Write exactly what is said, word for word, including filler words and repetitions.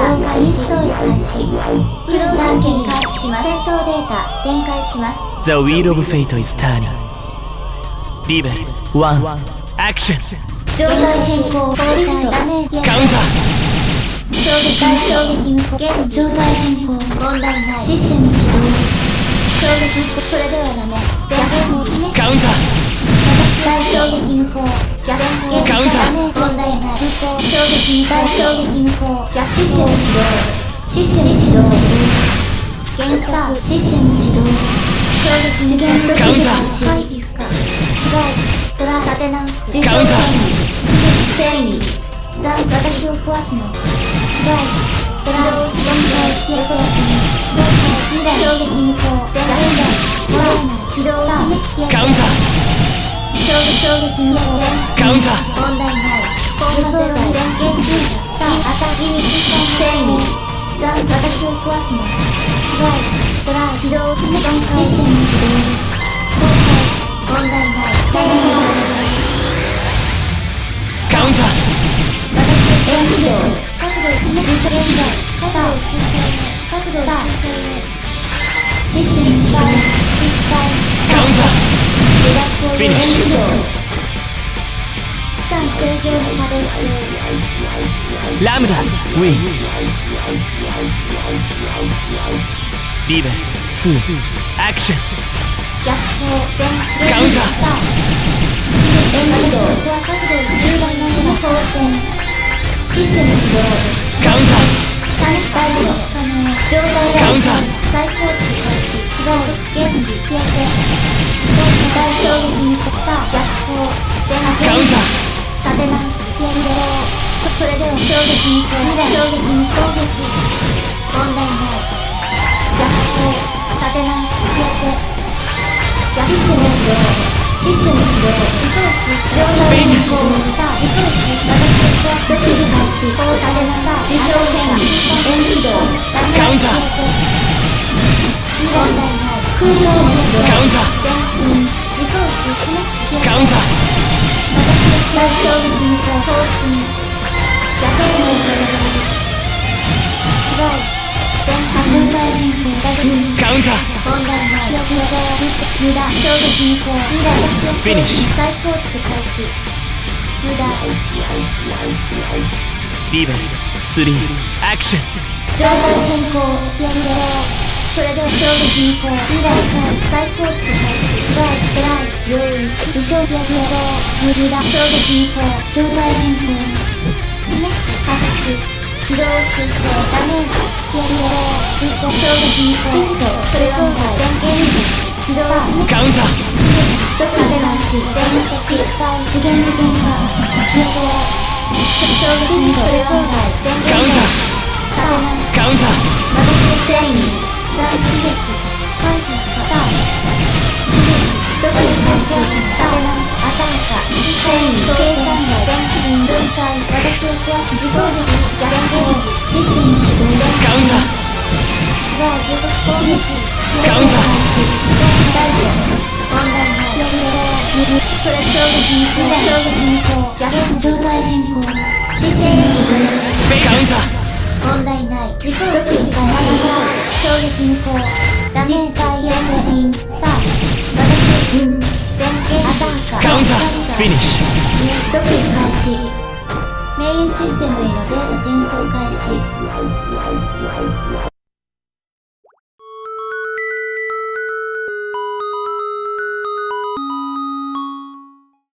了解。インストール開始。誘導件開始します。戦闘データ展開します。 The wheel of fate is turning. Level one action. 状態変更シフトダメージカウンター。 衝撃大衝撃無効現状態変更問題ないシステム始動衝撃それではダメ逆転を示すカウンター。 大衝撃無効逆転カウンターダメージ問題ない無効衝撃大衝撃無効逆システム始動システム始動検査システム始動衝撃次元速カウンター回避不可違いトラ立て直すカウンター転移残私を壊すの違いトラをしどんで予想済み未来衝撃無効全現代もらえない起動を示しカウンター。 衝撃衝撃無効カウンター。 問題ない予想外電源従者さあ朝日に転移残私を壊すの違いトラ起動を示すシステム始動問題ない転移カウンター。 電気量角度を示す現在角度を推定角度を推定システム失敗失敗カウンター。 下脱行フィニッシュ電気量期間正常に稼働中ラムダウィン。リベルツーアクション。 逆行電子カウンターさあ電気量角度を重大な示す方針システム始動カウンタ再再度可能状態カウンター再構築開始違う原理消えて大衝撃にさあ逆行電圧カウンター。 立て直す消えるそれでは衝撃に未来衝撃に攻撃問題ない逆行立て直す消えてシステム始動システム始動自動修正状態変更さあ自動修正私を壊すスキル開始こう立てなさ自称変異電気動カウンター。 問題ないシステム始動カウンター。 電信自動修正しカウンター。 私の大衝撃無効方針逆への形違う電波状態変更ダグルカウンター。 問題ない無駄衝撃無効無駄私をフィニッシュ再構築開始無駄リベルスリーアクション。 状態変更やるだろうそれでは衝撃無効未来再構築開始違うトライ用意自称やるだろう無駄衝撃無効状態変更示し加速起動修正ダメージやるだろう一個衝撃無効シフトそれ増大電源起動を示すカウンター。 即立て直し電子失敗次元無限化やるだろう衝撃無効それ増大電カウン源ター。 立て直すカウンター。 私の転移在悲劇回避さあ悲劇即時開始立て直す浅はか転移計算外電信分解私を壊す自動修正逆転システム始動カウンター。 違う予測攻撃カウンター開始大丈夫問題ないやるだろうそれ衝撃無効衝撃無効逆転状態変更システム始動カウンター。 問題ない自己即時開始衝撃無効ダメージ電信さあ私うん全然浅はかカウンターフィニッシュ。 即時開始メインシステムへのデータ転送開始